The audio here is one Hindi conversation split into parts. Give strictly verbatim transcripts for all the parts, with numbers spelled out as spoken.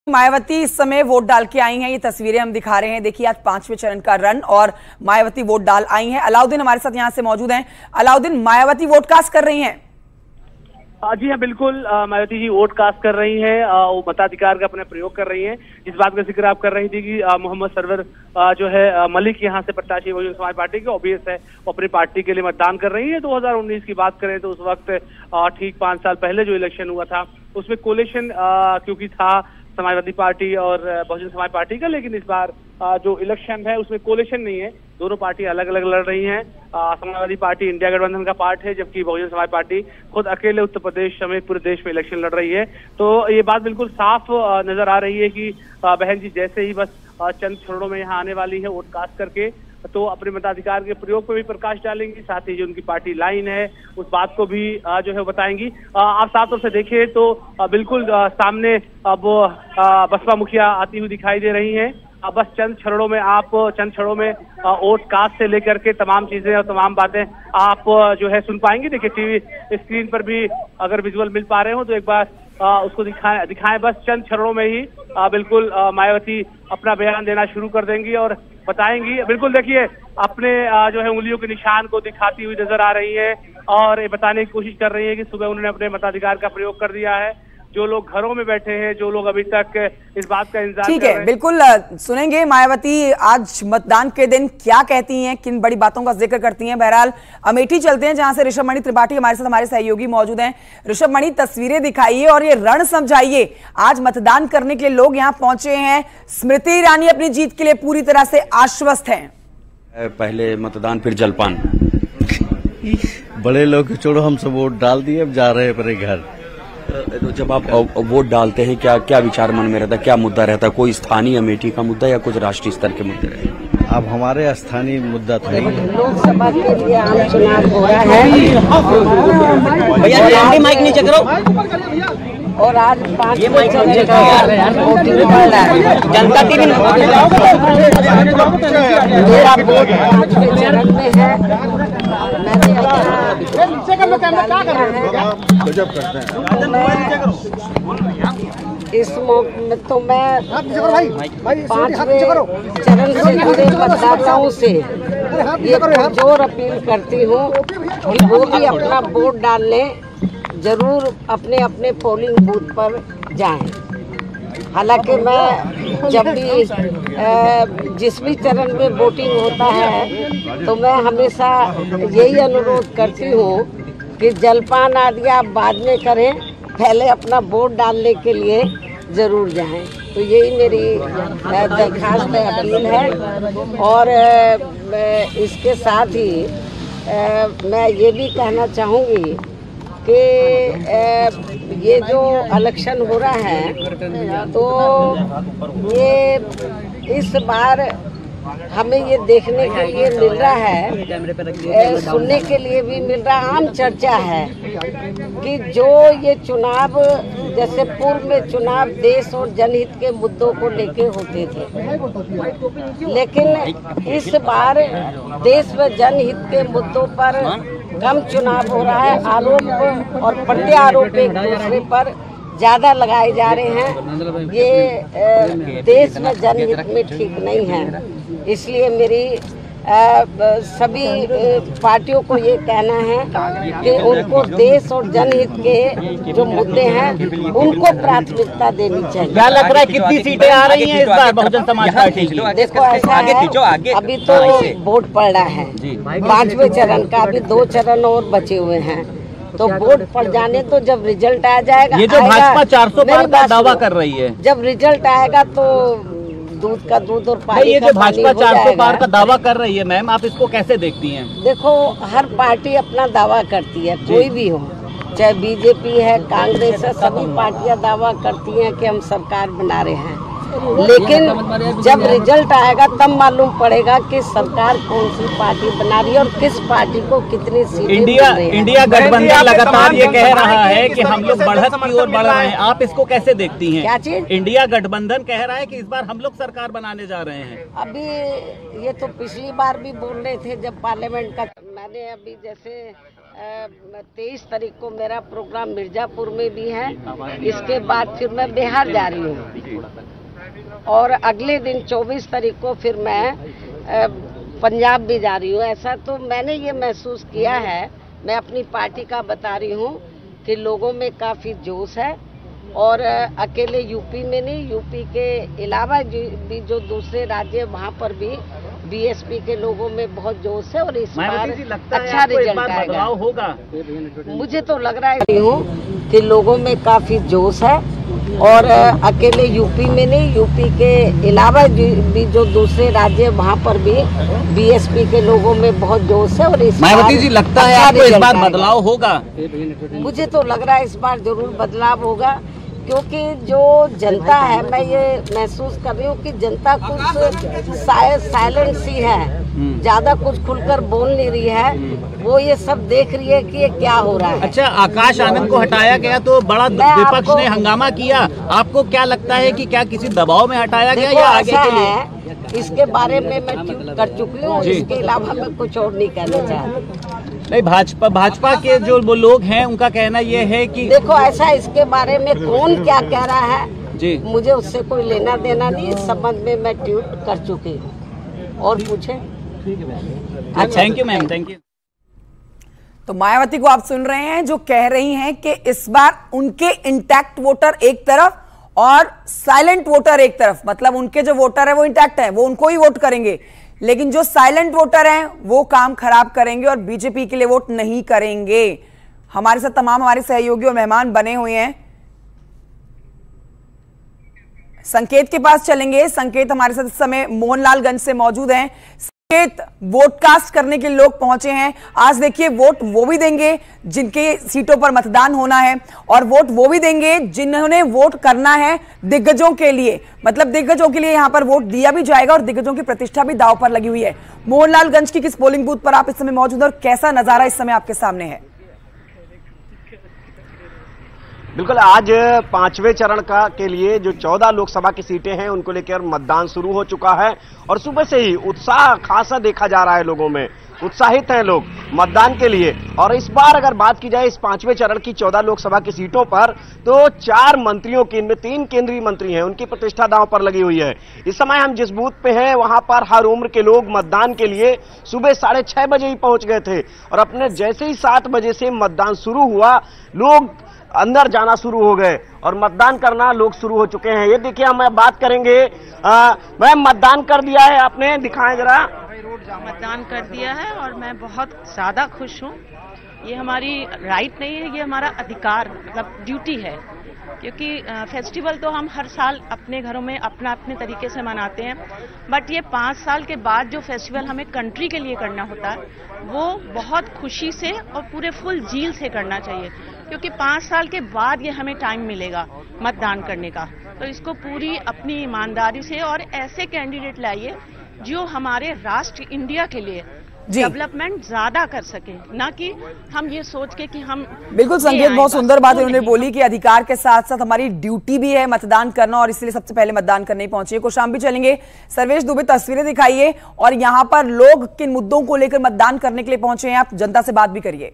मायावती इस समय वोट डाल के आई हैं। ये तस्वीरें हम दिखा रहे हैं। देखिए आज पांचवें चरण का रन और मायावती वोट डाल आई हैं। अलाउद्दीन हमारे साथ यहां से मौजूद हैं। अलाउद्दीन, मायावती वोट कास्ट कर रही हैं? जी हाँ, बिल्कुल मायावती जी वोट कास्ट कर रही हैं। वो मताधिकार का अपना प्रयोग कर रही हैं। इस बात का जिक्र आप कर रही थी कि मोहम्मद सरवर आ, जो है मलिक यहाँ से प्रत्याशी बहुजन समाज पार्टी के ओबीएस है, वो अपनी पार्टी के लिए मतदान कर रही है। दो हज़ार उन्नीस की बात करें तो उस वक्त ठीक पांच साल पहले जो इलेक्शन हुआ था उसमें कोलिशन क्योंकि था समाजवादी पार्टी और बहुजन समाज पार्टी का, लेकिन इस बार जो इलेक्शन है उसमें कोलिशन नहीं है। दोनों पार्टी अलग अलग लड़ रही हैं। समाजवादी पार्टी इंडिया गठबंधन का पार्ट है, जबकि बहुजन समाज पार्टी खुद अकेले उत्तर प्रदेश समेत पूरे देश में इलेक्शन लड़ रही है। तो ये बात बिल्कुल साफ नजर आ रही है कि बहन जी जैसे ही बस चंद क्षणों में यहाँ आने वाली है वोट कास्ट करके, तो अपने मताधिकार के प्रयोग पर भी प्रकाश डालेंगी, साथ ही जो उनकी पार्टी लाइन है उस बात को भी जो है बताएंगी। आप साफ तौर से देखें तो बिल्कुल सामने अब बसपा मुखिया आती हुई दिखाई दे रही हैं। बस चंद क्षणों में आप चंद क्षणों में वोट कास्ट से लेकर के तमाम चीजें और तमाम बातें आप जो है सुन पाएंगे। देखिए टीवी स्क्रीन पर भी अगर विजुअल मिल पा रहे हो तो एक बार आ, उसको दिखाएं दिखाएं बस चंद क्षणों में ही आ, बिल्कुल आ, मायावती अपना बयान देना शुरू कर देंगी और बताएंगी। बिल्कुल देखिए अपने आ, जो है उंगलियों के निशान को दिखाती हुई नजर आ रही है और ये बताने की कोशिश कर रही है कि सुबह उन्होंने अपने मताधिकार का प्रयोग कर दिया है। जो लोग घरों में बैठे हैं, जो लोग अभी तक इस बात का इंतजार ठीक है, बिल्कुल सुनेंगे मायावती आज मतदान के दिन क्या कहती हैं, किन बड़ी बातों का जिक्र करती हैं। बहरहाल अमेठी चलते हैं जहां से ऋषभ मणि त्रिपाठी हमारे साथ हमारे सहयोगी मौजूद हैं। ऋषभ मणि, तस्वीरें दिखाइए और ये रण समझाइए। आज मतदान करने के लिए लोग यहाँ पहुंचे हैं। स्मृति ईरानी अपनी जीत के लिए पूरी तरह से आश्वस्त हैं। पहले मतदान फिर जलपान। बड़े लोग छोड़ो, हम सब वोट डाल दिए, अब जा रहे हैं अपने घर। तो जब आप वोट डालते हैं क्या क्या विचार मन में रहता है, क्या मुद्दा रहता है? कोई स्थानीय अमेठी का मुद्दा या कुछ राष्ट्रीय स्तर के मुद्दे रहते हैं? अब हमारे स्थानीय मुद्दा था लोकसभा के लिए आम चुनाव हो रहा है। भैया माइक नीचे करो। और आज पांच वोटिंग पड़ रहा है। जनता टीवी मेरा वोट पांचवें चरण में है। इस मौके तो मैं पांचवें चरण से जुड़े मतदाताओं से ये जोर अपील करती हूँ कि वो भी अपना वोट डालने जरूर अपने अपने पोलिंग बूथ पर जाएं। हालांकि मैं जब भी जिस भी चरण में वोटिंग होता है तो मैं हमेशा यही अनुरोध करती हूँ कि जलपान आदि आप बाद में करें, पहले अपना वोट डालने के लिए ज़रूर जाएं। तो यही मेरी दरखास्त अपील है। और इसके साथ ही मैं ये भी कहना चाहूँगी कि ये जो इलेक्शन हो रहा है तो ये इस बार हमें ये देखने के लिए मिल रहा है, सुनने के लिए भी मिल रहा है, आम चर्चा है कि जो ये चुनाव जैसे पूर्व में चुनाव देश और जनहित के मुद्दों को लेके होते थे, लेकिन इस बार देश व जनहित के मुद्दों पर कम चुनाव हो रहा है। आरोप और प्रत्यारोप एक दूसरे पर ज्यादा लगाए जा रहे हैं। ये देश में जनहित में ठीक नहीं है। इसलिए मेरी आ, सभी पार्टियों को ये कहना है कि उनको देश और जनहित के जो मुद्दे हैं उनको प्राथमिकता देनी चाहिए। क्या लग रहा है कितनी सीटें आ रही हैं इस बार बहुजन समाज पार्टी की? देखो ऐसा है, अभी तो वोट पड़ रहा है पांचवें चरण का, अभी दो चरण और बचे हुए हैं। तो वोट पड़ जाने तो जब रिजल्ट आ जाएगा, ये जो भाजपा चार सौ पार का दावा कर रही है, जब रिजल्ट आएगा तो दूध का दूध और पानी ये का जो पानी भाजपा हो चार सौ जाएगा। पार का दावा कर रही है मैम, आप इसको कैसे देखती हैं? देखो हर पार्टी अपना दावा करती है, कोई भी हो, चाहे बीजेपी है, कांग्रेस है, सभी पार्टियां दावा करती हैं कि हम सरकार बना रहे हैं। लेकिन जब रिजल्ट आएगा तब मालूम पड़ेगा कि सरकार कौन सी पार्टी बना रही है और किस पार्टी को कितनी सीटें इंडिया मिल रही हैं। इंडिया गठबंधन लगातार ये कह रहा है कि हम लोग बढ़त की ओर बढ़ रहे हैं, आप इसको कैसे देखती हैं? क्या चीज? इंडिया गठबंधन कह रहा है कि इस बार हम लोग सरकार बनाने जा रहे हैं। अभी ये तो पिछली बार भी बोल रहे थे जब पार्लियामेंट का, मैंने अभी जैसे तेईस तारीख को मेरा प्रोग्राम मिर्जापुर में भी है। इसके बाद फिर मैं बिहार जा रही हूँ और अगले दिन चौबीस तारीख को फिर मैं पंजाब भी जा रही हूँ। ऐसा तो मैंने ये महसूस किया है, मैं अपनी पार्टी का बता रही हूँ कि लोगों में काफ़ी जोश है और अकेले यूपी में नहीं, यूपी के अलावा भी जो दूसरे राज्य वहाँ पर भी बीएसपी के लोगों में बहुत जोश है और इस बार अच्छा रिजल्ट आएगा। होगा मुझे तो लग रहा है हूँ कि लोगों में काफ़ी जोश है और अकेले यूपी में नहीं, यूपी के अलावा भी जो दूसरे राज्य वहाँ पर भी बीएसपी के लोगों में बहुत जोश है और इस मायावती जी लगता है आपको इस बार बदलाव होगा? मुझे तो लग रहा है इस बार जरूर बदलाव होगा, क्योंकि जो जनता है, मैं ये महसूस कर रही हूँ कि जनता कुछ साइलेंट सी है, ज्यादा कुछ खुलकर बोल नहीं रही है। वो ये सब देख रही है कि ये क्या हो रहा है। अच्छा, आकाश आनंद को हटाया गया तो बड़ा विपक्ष ने हंगामा किया, आपको क्या लगता है कि क्या किसी दबाव में हटाया गया या आगे के लिए? है इसके बारे में मैं ट्वीट कर चुकी हूँ, इसके अलावा मैं कुछ और नहीं कहना चाहती। नहीं, भाजपा भाजपा के जो वो लोग हैं उनका कहना ये है कि देखो ऐसा, इसके बारे में कौन क्या कह रहा है जी, मुझे उससे कोई लेना देना नहीं। इस संबंध में मैं ट्वीट कर चुकी हूँ और पूछे। अच्छा, thank you ma'am, thank you. तो मायावती को आप सुन रहे हैं जो कह रही हैं कि इस बार उनके इंटैक्ट वोटर एक तरफ और साइलेंट वोटर एक तरफ, मतलब उनके जो वोटर है वो इंटैक्ट है, वो उनको ही वोट करेंगे, लेकिन जो साइलेंट वोटर हैं वो काम खराब करेंगे और बीजेपी के लिए वोट नहीं करेंगे। हमारे साथ तमाम हमारे सहयोगी और मेहमान बने हुए हैं। संकेत के पास चलेंगे। संकेत हमारे साथ इस समय मोहनलालगंज से मौजूद हैं। संकेत, वोट कास्ट करने के लोग पहुंचे हैं। आज देखिए, वोट वो भी देंगे जिनके सीटों पर मतदान होना है और वोट वो भी देंगे जिन्होंने वोट करना है दिग्गजों के लिए, मतलब दिग्गजों के लिए यहां पर वोट दिया भी जाएगा और दिग्गजों की प्रतिष्ठा भी दांव पर लगी हुई है। मोहनलालगंज की किस पोलिंग बूथ पर आप इस समय मौजूद हैं और कैसा नजारा इस समय आपके सामने है? बिल्कुल, आज पांचवें चरण का के लिए जो चौदह लोकसभा की सीटें हैं उनको लेकर मतदान शुरू हो चुका है और सुबह से ही उत्साह खासा देखा जा रहा है, लोगों में उत्साहित हैं लोग मतदान के लिए। और इस बार अगर बात की जाए इस पांचवें चरण की चौदह लोकसभा की सीटों पर, तो चार मंत्रियों की, इनमें तीन केंद्रीय मंत्री हैं, उनकी प्रतिष्ठा दांव पर लगी हुई है। इस समय हम जिस बूथ पे हैं वहां पर हर उम्र के लोग मतदान के लिए सुबह साढ़े छह बजे ही पहुंच गए थे और अपने जैसे ही सात बजे से मतदान शुरू हुआ, लोग अंदर जाना शुरू हो गए और मतदान करना लोग शुरू हो चुके हैं। ये देखिए, हम बात करेंगे। मैम, मतदान कर दिया है आपने, दिखाएं जरा। मतदान कर दिया है और मैं बहुत ज्यादा खुश हूँ। ये हमारी राइट नहीं है, ये हमारा अधिकार, मतलब ड्यूटी है, क्योंकि फेस्टिवल तो हम हर साल अपने घरों में अपना अपने तरीके से मनाते हैं, बट ये पाँच साल के बाद जो फेस्टिवल हमें कंट्री के लिए करना होता है वो बहुत खुशी से और पूरे फुल जील से करना चाहिए, क्योंकि पाँच साल के बाद ये हमें टाइम मिलेगा मतदान करने का। तो इसको पूरी अपनी ईमानदारी से और ऐसे कैंडिडेट लाइए जो हमारे राष्ट्र इंडिया के लिए डेवलपमेंट ज्यादा कर सके, ना कि हम ये सोच के कि हम। बिल्कुल संकेत, बहुत सुंदर बात उन्होंने बोली कि अधिकार के साथ साथ हमारी ड्यूटी भी है मतदान करना और इसलिए सबसे पहले मतदान करने पहुंचे। कौशाम्बी चलेंगे। सर्वेश दुबे, तस्वीरें दिखाइए और यहाँ पर लोग किन मुद्दों को लेकर मतदान करने के लिए पहुंचे हैं, आप जनता से बात भी करिए।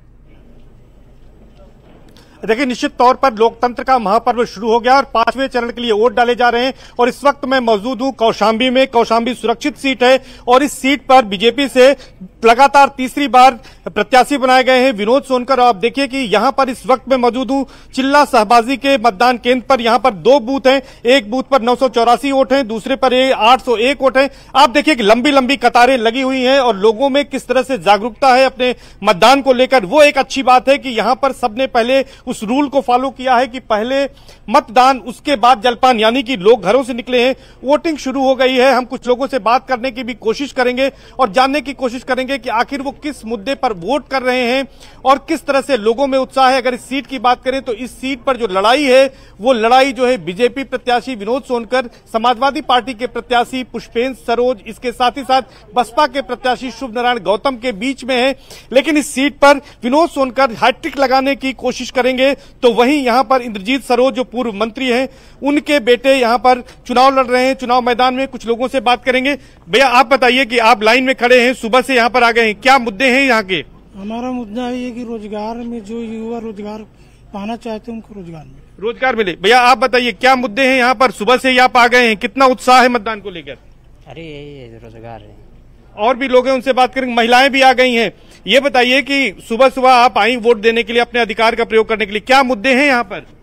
देखिए, निश्चित तौर पर लोकतंत्र का महापर्व शुरू हो गया और पांचवें चरण के लिए वोट डाले जा रहे हैं और इस वक्त मैं मौजूद हूं कौशाम्बी में। कौशाम्बी सुरक्षित सीट है और इस सीट पर बीजेपी से लगातार तीसरी बार प्रत्याशी बनाए गए हैं विनोद सोनकर। और आप देखिए कि यहां पर इस वक्त मैं मौजूद हूं चिल्ला शहबाजी के मतदान केंद्र पर। यहां पर दो बूथ हैं, एक बूथ पर नौ सौ चौरासी वोट हैं, दूसरे पर आठ सौ एक वोट हैं। आप देखिए कि लंबी लंबी कतारें लगी हुई हैं और लोगों में किस तरह से जागरूकता है अपने मतदान को लेकर। वो एक अच्छी बात है कि यहां पर सबने पहले उस रूल को फॉलो किया है कि पहले मतदान उसके बाद जलपान, यानी कि लोग घरों से निकले हैं, वोटिंग शुरू हो गई है। हम कुछ लोगों से बात करने की भी कोशिश करेंगे और जानने की कोशिश करेंगे कि आखिर वो किस मुद्दे पर वोट कर रहे हैं और किस तरह से लोगों में उत्साह है। अगर इस सीट की बात करें तो इस सीट पर जो लड़ाई है वो लड़ाई जो है बीजेपी प्रत्याशी विनोद सोनकर, समाजवादी पार्टी के प्रत्याशी पुष्पेंद्र सरोज, इसके साथ ही साथ बसपा के प्रत्याशी शुभ नारायण गौतम के बीच में है। लेकिन इस सीट पर विनोद सोनकर हैट्रिक लगाने की कोशिश करेंगे, तो वहीं यहां पर इंद्रजीत सरोज जो पूर्व मंत्री हैं, उनके बेटे यहां पर चुनाव लड़ रहे हैं। चुनाव मैदान में कुछ लोगों से बात करेंगे। भैया, आप बताइए कि आप लाइन में खड़े हैं, सुबह से यहां पर आ गए हैं, क्या मुद्दे हैं यहां के? हमारा मुद्दा ये है कि रोजगार में जो युवा रोजगार पाना चाहते हैं उनको रोजगार मिले। रोजगार मिले। भैया आप बताइए क्या मुद्दे हैं यहाँ पर? सुबह से ही आप आ गए हैं, कितना उत्साह है मतदान को लेकर? अरे यही रोजगार है। और भी लोग हैं, उनसे बात करेंगे। महिलाएं भी आ गई हैं। ये बताइए कि सुबह सुबह आप आई वोट देने के लिए, अपने अधिकार का प्रयोग करने के लिए, क्या मुद्दे हैं यहाँ पर?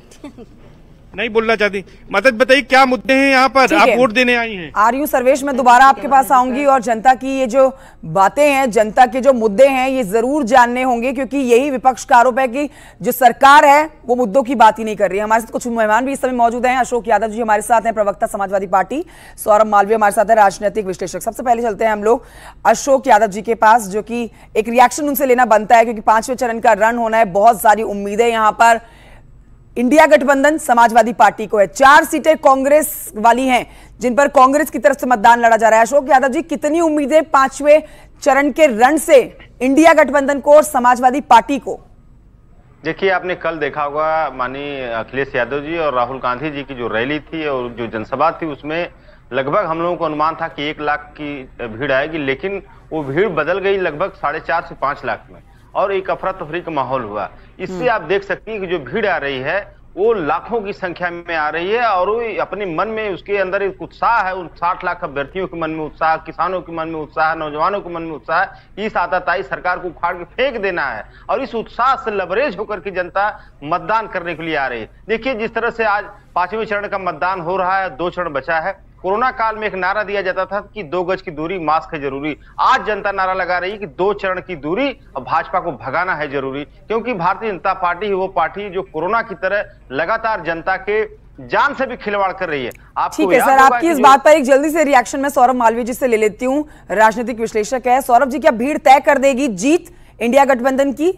नहीं बोलना चाहती। मतलब बताइए क्या मुद्दे हैं यहाँ पर? आप वोट देने आई हैं। आ रही हूँ सर्वेश, मैं दोबारा आपके पास आऊंगी और जनता की ये जो बातें हैं, जनता के जो मुद्दे हैं, ये जरूर जानने होंगे, क्योंकि यही विपक्ष का आरोप है कि जो सरकार है वो मुद्दों की बात ही नहीं कर रही है। हमारे साथ कुछ मेहमान भी इस समय मौजूद हैं। अशोक यादव जी हमारे साथ हैं, प्रवक्ता समाजवादी पार्टी। सौरभ मालवीय हमारे साथ है, राजनीतिक विश्लेषक। सबसे पहले चलते हैं हम लोग अशोक यादव जी के पास, जो कि एक रिएक्शन उनसे लेना बनता है, क्योंकि पांचवें चरण का रन होना है। बहुत सारी उम्मीदें यहाँ पर इंडिया गठबंधन समाजवादी पार्टी को है। चार सीटें कांग्रेस वाली हैं, जिन पर कांग्रेस की तरफ से मतदान लड़ा जा रहा है। अशोक यादव जी, कितनी उम्मीदें पांचवें चरण के रण से इंडिया गठबंधन को और समाजवादी पार्टी को? देखिए, आपने कल देखा होगा माननीय अखिलेश यादव जी और राहुल गांधी जी की जो रैली थी और जो जनसभा थी, उसमें लगभग हम लोगों को अनुमान था कि एक लाख की भीड़ आएगी, लेकिन वो भीड़ बदल गई लगभग साढ़े चार से पांच लाख में, और एक अफरा तफरी का माहौल हुआ। इससे आप देख सकती हैं कि जो भीड़ आ रही है वो लाखों की संख्या में आ रही है, और वो अपने मन में उसके अंदर एक उत्साह है। उन साठ लाख अभ्यर्थियों के मन में उत्साह, किसानों के मन में उत्साह, नौजवानों के मन में उत्साह। इस आताताई सरकार को उखाड़ के फेंक देना है, और इस उत्साह से लबरेज होकर के जनता मतदान करने के लिए आ रही है। देखिए, जिस तरह से आज पांचवें चरण का मतदान हो रहा है, दो चरण बचा है। कोरोना काल में एक नारा दिया जाता था कि दो गज की दूरी, मास्क है जरूरी। आज जनता नारा लगा रही है कि दो चरण की दूरी और भाजपा को भगाना है जरूरी, क्योंकि भारतीय जनता पार्टी ही वो पार्टी जो कोरोना की तरह लगातार जनता के जान से भी खिलवाड़ कर रही है। ठीक है सर, आपकी इस बात पर एक जल्दी से रिएक्शन मैं सौरभ मालवीय जी से ले लेती हूँ, राजनीतिक विश्लेषक है। सौरभ जी, क्या भीड़ तय कर देगी जीत इंडिया गठबंधन की?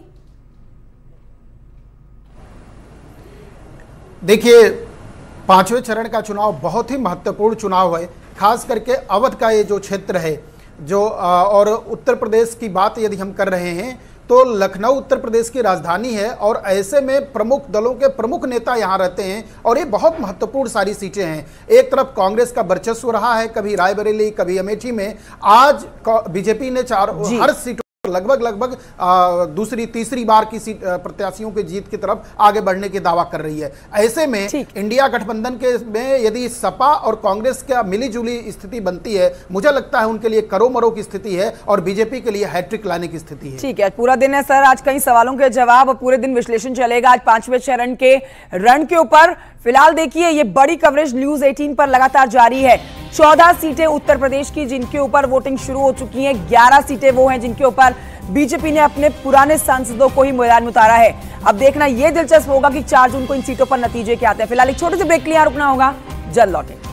देखिए, पांचवें चरण का चुनाव बहुत ही महत्वपूर्ण चुनाव है, खास करके अवध का ये जो क्षेत्र है जो और उत्तर प्रदेश की बात यदि हम कर रहे हैं तो लखनऊ उत्तर प्रदेश की राजधानी है, और ऐसे में प्रमुख दलों के प्रमुख नेता यहाँ रहते हैं, और ये बहुत महत्वपूर्ण सारी सीटें हैं। एक तरफ कांग्रेस का वर्चस्व रहा है, कभी रायबरेली, कभी अमेठी में। आज बीजेपी ने चार हर सीट लगभग लगभग दूसरी तीसरी बार की सीट प्रत्याशियों के जीत की तरफ आगे बढ़ने की दावा कर रही है। ऐसे में इंडिया गठबंधन के में यदि सपा और कांग्रेस का मिलीजुली स्थिति बनती है, मुझे लगता है उनके लिए करो मरो की स्थिति है, और बीजेपी के लिए हैट्रिक लाने की स्थिति है। ठीक है, पूरा दिन है सर, आज कई सवालों के जवाब और पूरे दिन विश्लेषण चलेगा आज पांचवें चरण के रण के ऊपर। फिलहाल देखिए, ये बड़ी कवरेज न्यूज अठारह पर लगातार जारी है। चौदह सीटें उत्तर प्रदेश की जिनके ऊपर वोटिंग शुरू हो चुकी है, ग्यारह सीटें वो हैं जिनके ऊपर बीजेपी ने अपने पुराने सांसदों को ही मैदान में उतारा है। अब देखना यह दिलचस्प होगा कि चार जून को इन सीटों पर नतीजे क्या आते हैं। फिलहाल एक छोटे से ब्रेक के लिए रुकना होगा, जल्द लौटेंगे।